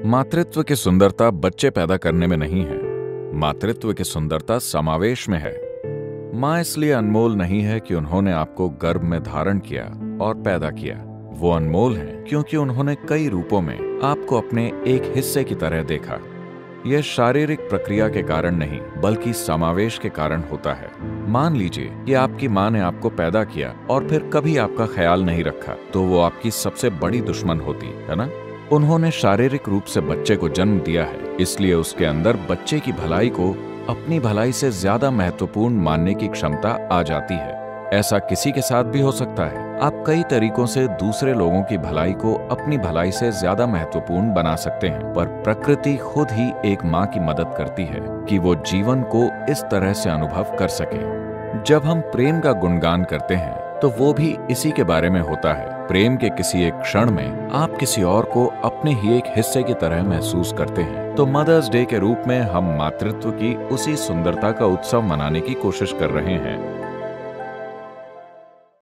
मातृत्व की सुंदरता बच्चे पैदा करने में नहीं है। मातृत्व की सुंदरता समावेश में है। माँ इसलिए अनमोल नहीं है कि उन्होंने आपको गर्भ में धारण किया और पैदा किया। वो अनमोल है क्योंकि उन्होंने कई रूपों में आपको अपने एक हिस्से की तरह देखा। यह शारीरिक प्रक्रिया के कारण नहीं बल्कि समावेश के कारण होता है। मान लीजिए कि आपकी माँ ने आपको पैदा किया और फिर कभी आपका ख्याल नहीं रखा, तो वो आपकी सबसे बड़ी दुश्मन होती है ना। उन्होंने शारीरिक रूप से बच्चे को जन्म दिया है, इसलिए उसके अंदर बच्चे की भलाई को अपनी भलाई से ज्यादा महत्वपूर्ण मानने की क्षमता आ जाती है। ऐसा किसी के साथ भी हो सकता है। आप कई तरीकों से दूसरे लोगों की भलाई को अपनी भलाई से ज्यादा महत्वपूर्ण बना सकते हैं, पर प्रकृति खुद ही एक माँ की मदद करती है कि वो जीवन को इस तरह से अनुभव कर सके। जब हम प्रेम का गुणगान करते हैं तो वो भी इसी के बारे में होता है। प्रेम के किसी एक क्षण में आप किसी और को अपने ही एक हिस्से की तरह महसूस करते हैं। तो मदर्स डे के रूप में हम मातृत्व की उसी सुंदरता का उत्सव मनाने की कोशिश कर रहे हैं।